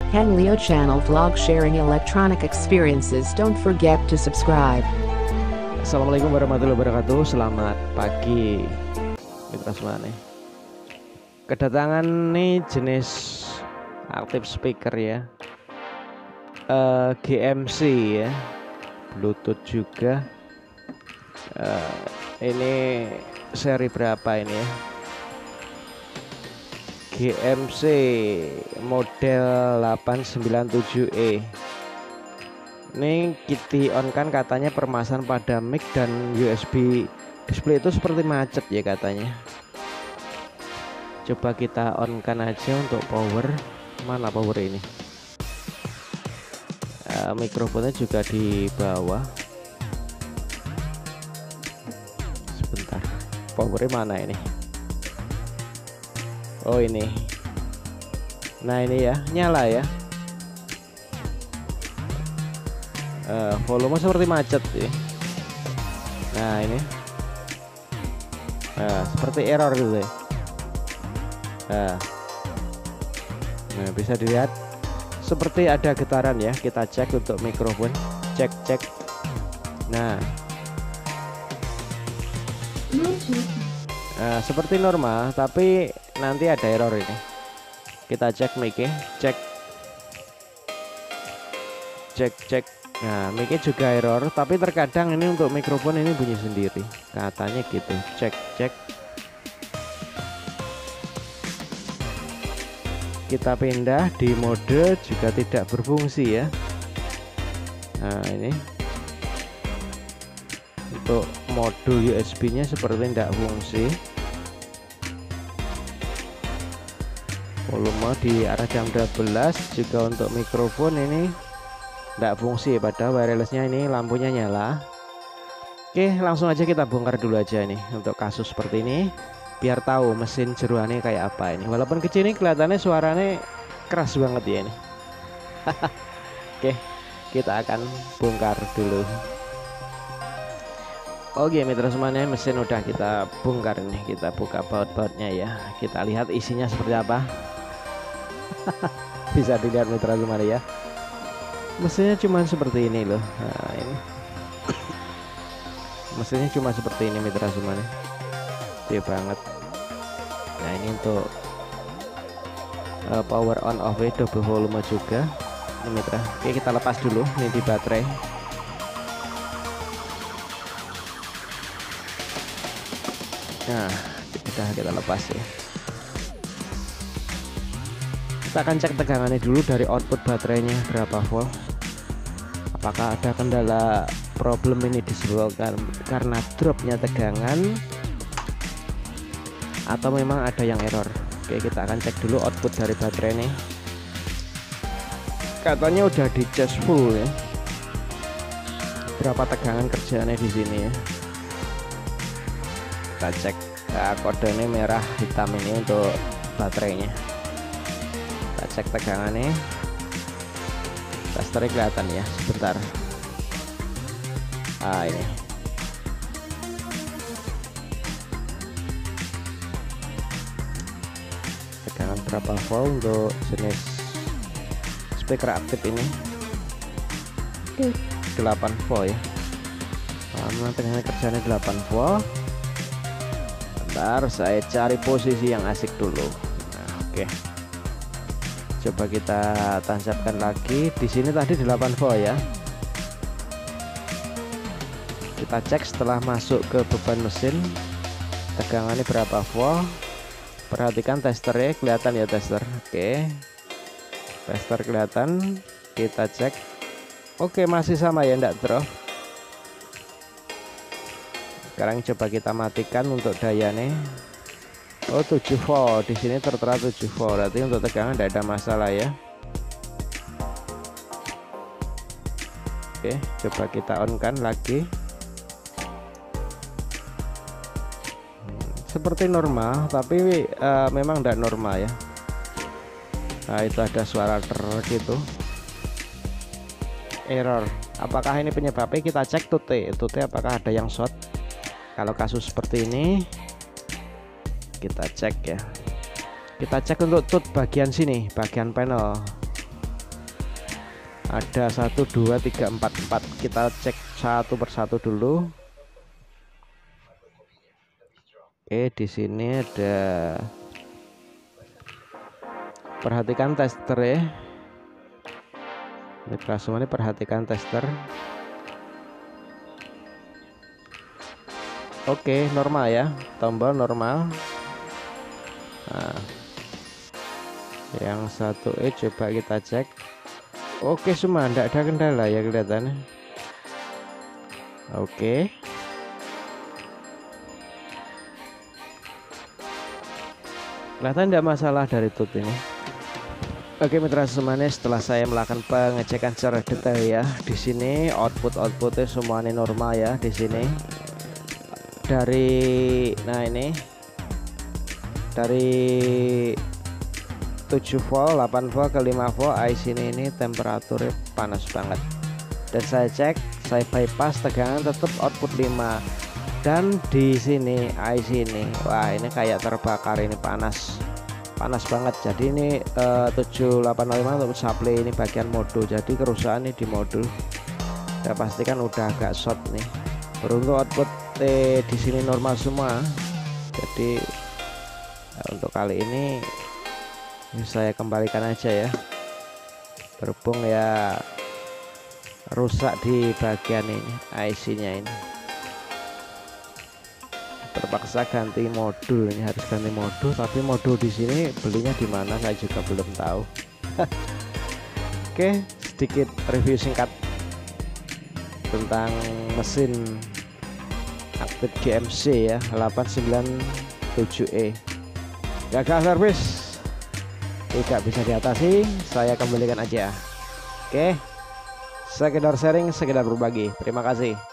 Ken Leo channel vlog sharing electronic experiences. Don't forget to subscribe. Assalamualaikum warahmatullahi wabarakatuh. Selamat pagi mitra semua nih. Kedatangan nih jenis active speaker ya, GMC ya, Bluetooth juga. Ini seri berapa ini ya? GMC model 897E. Ini kita on kan katanya permasalahan pada mic dan USB display itu seperti macet ya katanya. Coba kita on kan aja untuk power. Mana power ini? Mikrofonnya juga di bawah. Sebentar, powernya mana ini? Oh ini. Nah ini ya, nyala ya. Volume seperti macet ya. Nah ini. Seperti error gitu ya. Nah bisa dilihat seperti ada getaran ya. Kita cek untuk mikrofon. Cek. Nah seperti normal, tapi nanti ada error ini. Kita cek mic-nya, cek. Nah mic-nya juga error, tapi terkadang ini untuk mikrofon ini bunyi sendiri katanya gitu. Cek. Kita pindah di mode juga tidak berfungsi ya. Nah ini untuk modul USB nya seperti tidak fungsi. Volume di arah jam 12. Juga untuk mikrofon ini tidak fungsi, pada wirelessnya ini lampunya nyala. Oke, langsung aja kita bongkar dulu aja nih untuk kasus seperti ini, biar tahu mesin jeruannya kayak apa ini. Walaupun kecil ini kelihatannya suaranya keras banget ya ini. Oke, kita akan bongkar dulu. Oke mitra semuanya, mesin udah kita bongkar nih. Kita buka baut-bautnya ya. Kita lihat isinya seperti apa. Bisa dilihat mitra semuanya ya. Mesinnya cuma seperti ini loh. Nah ini mesinnya cuma seperti ini mitra semuanya. Gede banget. Nah ini untuk power on off double volume juga ini mitra. Oke kita lepas dulu ini di baterai. Nah sudah kita lepas ya. Kita akan cek tegangannya dulu dari output baterainya berapa volt. Apakah ada kendala problem ini disebabkan karena dropnya tegangan atau memang ada yang error. Oke kita akan cek dulu output dari baterai ini. Katanya udah di charge full ya. Berapa tegangan kerjaannya di sini ya. Kita cek. Nah, kodenya merah hitam ini untuk baterainya. Kita cek tegangannya. Testernya kelihatan ya, sebentar. Ini tegangan berapa volt untuk jenis speaker aktif ini. 8 volt ya. Nah, tegangan kerjanya 8 volt. Bentar, saya cari posisi yang asik dulu. Nah, oke. Coba kita tancapkan lagi. Di sini tadi 8 volt ya. Kita cek setelah masuk ke beban mesin tegangannya berapa volt. Perhatikan testernya, kelihatan ya tester. Oke. Tester kelihatan. Kita cek. Oke, masih sama ya, enggak drop. Sekarang coba kita matikan untuk dayanya. Oh 7 volt, di sini tertera 7 volt. Berarti untuk tegangan tidak ada masalah ya. Oke, coba kita on kan lagi. Seperti normal, tapi memang tidak normal ya. Nah itu ada suara gitu. Error. Apakah ini penyebabnya? Kita cek tute apakah ada yang short. Kalau kasus seperti ini kita cek ya. Kita cek untuk tut bagian sini, bagian panel. Ada 1 2 3 4 4. Kita cek satu persatu dulu. Oke, di sini ada, perhatikan tester ya. Mitra semua ini perhatikan tester. Oke, normal ya, tombol normal. Nah, yang 1E coba kita cek. Oke, semua tidak ada kendala ya kelihatannya. Oke. Kelihatan tidak masalah dari tut ini. Oke mitra semuanya, setelah saya melakukan pengecekan secara detail ya, di sini outputnya semuanya normal ya di sini. Nah ini dari 7 volt, 8 volt ke 5 volt IC ini temperaturnya panas banget. Dan saya cek, saya bypass tegangan tetap output 5. Dan di sini IC ini, wah ini kayak terbakar, ini panas banget. Jadi ini 7805 untuk supply ini bagian modul, jadi kerusakan ini di modul. Saya pastikan udah agak short nih. Beruntung output di sini normal semua. Jadi untuk kali ini saya kembalikan aja ya, berhubung ya rusak di bagian ini IC nya ini. Terpaksa ganti modul, ini harus ganti modul, tapi modul di sini belinya di mana saya juga belum tahu. Oke, sedikit review singkat tentang mesin Active GMC ya 897E. Gagal servis, tidak bisa diatasi, saya kembalikan aja. Oke, sekedar sharing, sekedar berbagi. Terima kasih.